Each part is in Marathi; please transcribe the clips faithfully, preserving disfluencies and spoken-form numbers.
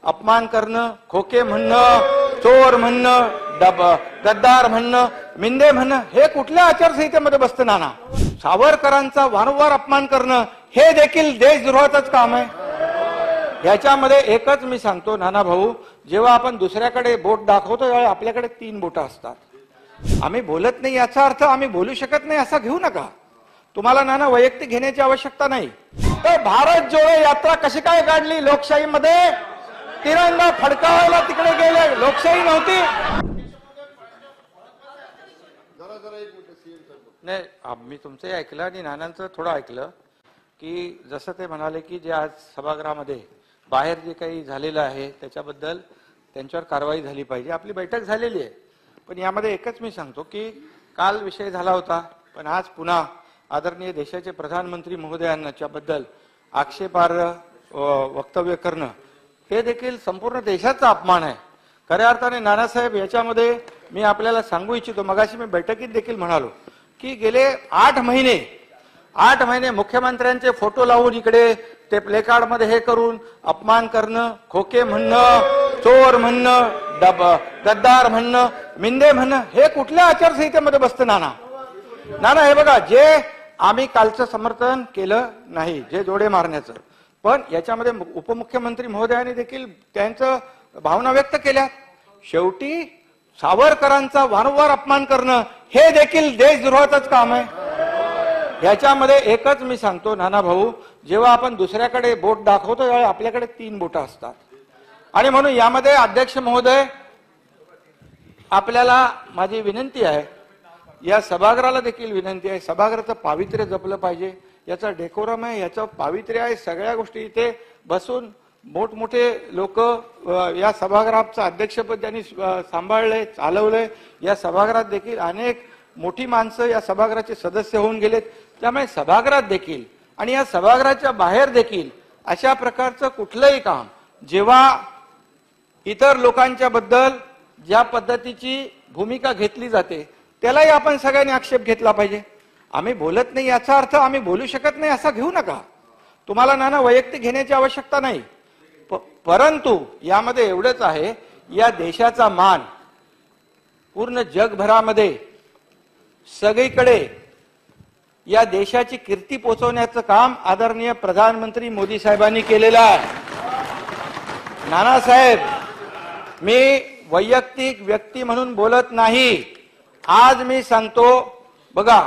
अपमान करणं, खोके म्हणणं, चोर म्हणणं, डब गद्दार म्हणणं, मिंदे म्हणणं हे कुठल्या आचारसंहितेमध्ये बसतं नाना? सावरकरांचा वारंवार अपमान करणं हे देखील देशद्रोहाचंच काम आहे. याच्यामध्ये एकच मी सांगतो नाना भाऊ, जेव्हा आपण दुसऱ्याकडे बोट दाखवतो त्यावेळी आपल्याकडे तीन बोटं असतात. आम्ही बोलत नाही याचा अर्थ आम्ही बोलू शकत नाही असा घेऊ नका. तुम्हाला नाना वैयक्तिक घेण्याची आवश्यकता नाही. तर भारत जोडो यात्रा कशी काय काढली? लोकशाहीमध्ये तिरंगा फडकावायला तिकडे गेले, लोकशाही नव्हती. नाही, मी तुमचंही ऐकलं आणि नानांचं थोडं ऐकलं की जसं ते म्हणाले की जे आज सभागृहामध्ये बाहेर जे काही झालेलं आहे त्याच्याबद्दल त्यांच्यावर कारवाई झाली पाहिजे. आपली बैठक झालेली आहे, पण यामध्ये एकच मी सांगतो की काल विषय झाला होता, पण आज पुन्हा आदरणीय देशाचे प्रधानमंत्री महोदयांच्या बद्दल आक्षेपार्ह वक्तव्य करणं हे देखील संपूर्ण देशाचा अपमान आहे. खऱ्या अर्थाने नानासाहेब, याच्यामध्ये मी आपल्याला सांगू इच्छितो, मगाशी मी बैठकीत देखील म्हणालो की गेले आठ महिने आठ महिने मुख्यमंत्र्यांचे फोटो लावून इकडे ते प्लेकार्ड मध्ये हे करून अपमान करणं, खोके म्हणणं, चोर म्हणणं, डब गद्दार म्हणणं, मिंदे म्हणणं हे कुठल्या आचारसंहितेमध्ये बसतं नाना? नाना हे बघा, जे आम्ही कालचं समर्थन केलं नाही, जे जोडे मारण्याचं, पण याच्यामध्ये उपमुख्यमंत्री महोदयांनी देखील त्यांचं भावना व्यक्त केल्या. शेवटी सावरकरांचा वारंवार अपमान करणं हे देखील देशद्रोहाचंच काम आहे. याच्यामध्ये एकच मी सांगतो नाना भाऊ, जेव्हा आपण दुसऱ्याकडे बोट दाखवतो त्यावेळी आपल्याकडे तीन बोटं असतात. आणि म्हणून यामध्ये अध्यक्ष महोदय, आपल्याला माझी विनंती आहे, या सभागृहाला देखील विनंती आहे, सभागृहाचं पावित्र्य जपलं पाहिजे. याचा डेकोरम आहे, याचं पावित्र्य आहे. सगळ्या गोष्टी इथे बसून मोठमोठे लोक या सभागृहाचं अध्यक्षपद त्यांनी सांभाळलंय, चालवलंय. या सभागृहात देखील अनेक मोठी माणसं या सभागृहाचे सदस्य होऊन गेलेत. त्यामुळे सभागृहात देखील आणि या सभागृहाच्या बाहेर देखील अशा प्रकारचं कुठलंही काम जेव्हा इतर लोकांच्या बद्दल ज्या पद्धतीची भूमिका घेतली जाते त्यालाही आपण सगळ्यांनी आक्षेप घेतला पाहिजे. आम्ही बोलत नाही याचा अर्थ आम्ही बोलू शकत नाही असा घेऊ नका. तुम्हाला नाना वैयक्तिक घेण्याची आवश्यकता नाही, परंतु यामध्ये एवढंच आहे, या देशाचा मान पूर्ण जगभरामध्ये सगळीकडे या देशाची कीर्ती पोहोचवण्याचं काम आदरणीय प्रधानमंत्री मोदी साहेबांनी केलेलं आहे. नानासाहेब, मी वैयक्तिक व्यक्ती म्हणून बोलत नाही. आज मी सांगतो बघा,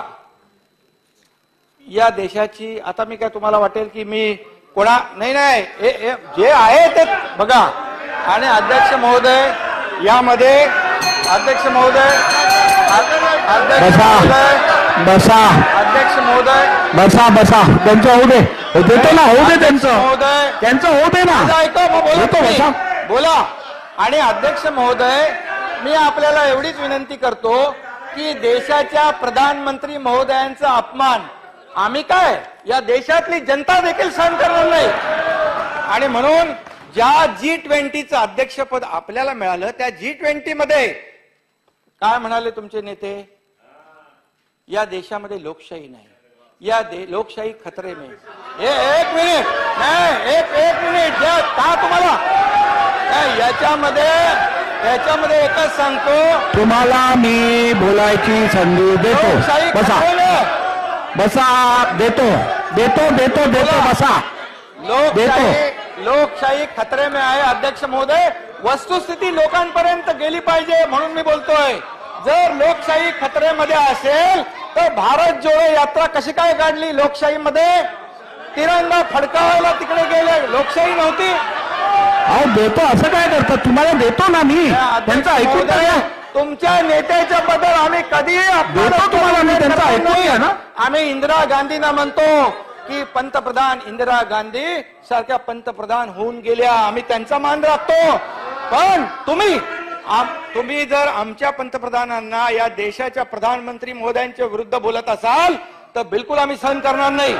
या देशाची, आता मी काय तुम्हाला वाटेल की मी कोणा नाही नाही ए, ए, जे आहे ते बघा. आणि अध्यक्ष महोदय, यामध्ये अध्यक्ष महोदय अध्यक्ष महोदय बसा अध्यक्ष महोदय बसा बसा त्यांचं होऊ दे, देतो ना, होऊ दे त्यांचं महोदय, त्यांचं होऊ दे ना, ऐका बोलतो बसा बोला. आणि अध्यक्ष महोदय, मी आपल्याला एवढीच विनंती करतो की देशाच्या प्रधानमंत्री महोदयांचा अपमान आम्ही काय, या देशातली जनता देखील सहन करणार नाही. आणि म्हणून ज्या जी ट्वेंटीचं अध्यक्षपद आपल्याला मिळालं, त्या जी ट्वेंटी मध्ये काय म्हणाले तुमचे नेते? या देशामध्ये लोकशाही नाही, या दे लोकशाही खतरे में. एक मिनिट नाही, एक एक मिनिट द्या का तुम्हाला. याच्यामध्ये याच्यामध्ये एकच सांगतो, तुम्हाला मी बोलायची संधी देतो. बसा बसा देतो देतो देतो देतो बसा. लोकशाही लोकशाही खतरे में आहे अध्यक्ष महोदय. वस्तुस्थिती लोकांपर्यंत गेली पाहिजे म्हणून मी बोलतोय. जर लोकशाही खतरेमध्ये असेल तर भारत जोडो यात्रा कशी काय काढली? लोकशाहीमध्ये तिरंगा फडकावायला तिकडे गेले, लोकशाही नव्हती. अहो देतो असं काय करतात? तुम्हाला देतो ना मी, त्यांचं ऐकून घ्या. तुमच्या नेत्याच्या बद्दल आम्ही कधीही देतो तुम्हाला मी, त्यांचं ऐकून घ्या ना. आम्ही इंदिरा गांधींना म्हणतो की पंतप्रधान इंदिरा गांधी सारख्या पंतप्रधान होऊन गेल्या, आम्ही त्यांचा मान राखतो. पण तुम्ही तुम्ही जर आमच्या पंतप्रधानांना, या देशाच्या प्रधानमंत्री महोदयांच्या विरुद्ध बोलत असाल तर बिलकुल आम्ही सहन करणार नाही.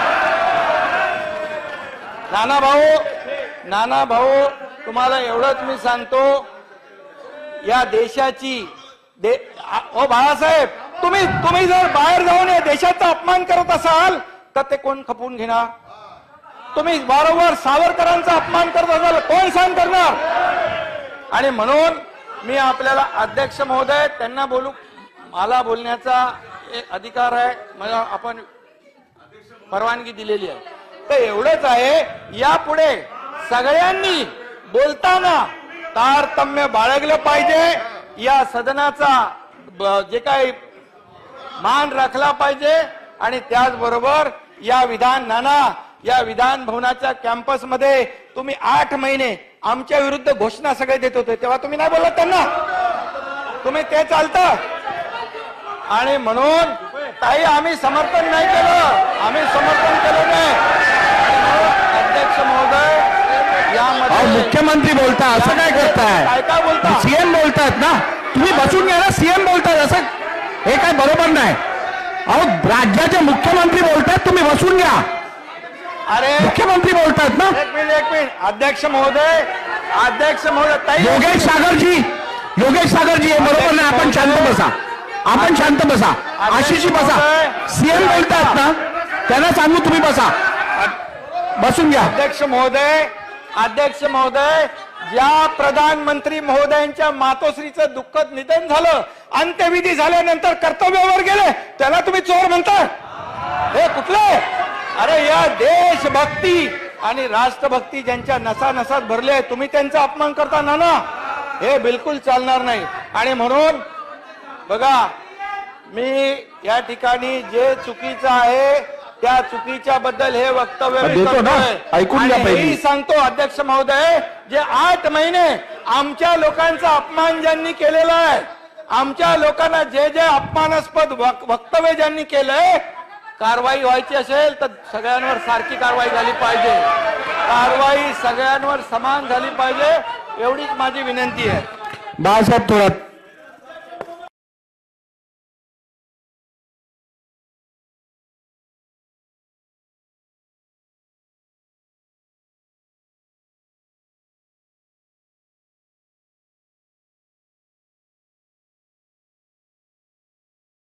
नाना भाऊ नाना भाऊ तुम्हाला एवढंच मी सांगतो, या देशाची दे, ओ बाळासाहेब, तुम्ही तुम्ही जर बाहेर जाऊन या देशाचा अपमान करत असाल तर ते कोण खपवून घेणार? तुम्ही वारंवार सावरकरांचा अपमान करत असाल, कोण सहन करणार? आणि म्हणून मी आपल्याला अध्यक्ष महोदय त्यांना बोलू, मला बोलण्याचा एक अधिकार आहे, मला आपण परवानगी दिलेली आहे. तर एवढंच आहे, यापुढे सगळ्यांनी बोलताना तारतम्य बाळगलं पाहिजे. या सदनाचा जे काही मान राखला पाहिजे आणि त्याचबरोबर या विधान नाना या विधान भवनाच्या कॅम्पसमध्ये तुम्ही आठ महिने आमच्या विरुद्ध घोषणा सगळे देत होते, तेव्हा तुम्ही नाही बोलत त्यांना, तुम्ही ते चालतं. आणि म्हणून ताई आम्ही समर्थन नाही केलं, आम्ही समर्थन केलं नाही. अध्यक्ष महोदय यामध्ये मुख्यमंत्री बोलता असं काय करताय? काय काय बोलता? सीएम बोलतायत ना, तुम्ही बसून घ्या ना. सीएम बोलतायत असं हे काय बरोबर नाही. अहो राज्याचे मुख्यमंत्री बोलतायत, तुम्ही बसून घ्या. अरे मुख्यमंत्री बोलतायत ना. एक मिनिट एक मिनिट अध्यक्ष महोदय, अध्यक्ष महोदय ताई योगेश सागरजी, योगेश सागरजी हे बरोबर नाही. आपण शांत बसा, आपण शांत बसा. आशिषी बसा. सीएम बोलतायत ना, त्यांना सांगू तुम्ही बसा, बसून घ्या. अध्यक्ष महोदय, अध्यक्ष महोदय, ज्या प्रधानमंत्री महोदयांच्या मातोश्रीचं दुःखद निधन झालं, अंत्यविधी झाल्यानंतर कर्तव्यावर गेले, त्याला तुम्ही चोर म्हणता? हे कुठले? अरे या देशभक्ती आणि राष्ट्रभक्ती ज्यांच्या नसा नसात भरले, तुम्ही त्यांचा अपमान करता ना ना, हे बिलकुल चालणार नाही. आणि म्हणून बघा, मी या ठिकाणी जे चुकीचं आहे त्या चुकीच्या बद्दल हे वक्तव्य मी करतोय. ऐकून घ्या आणि पहिली. हेही सांगतो अध्यक्ष महोदय, जे आठ महिने आमच्या लोकांचा अपमान ज्यांनी केलेला आहे, आमच्या लोकांना जे जे अपमानास्पद वक्तव्य ज्यांनी केलंय, कारवाई व्हायची असेल तर सगळ्यांवर सारखी कारवाई झाली पाहिजे, कारवाई सगळ्यांवर समान झाली पाहिजे, एवढीच माझी विनंती आहे. बाळासाहेब थोरात.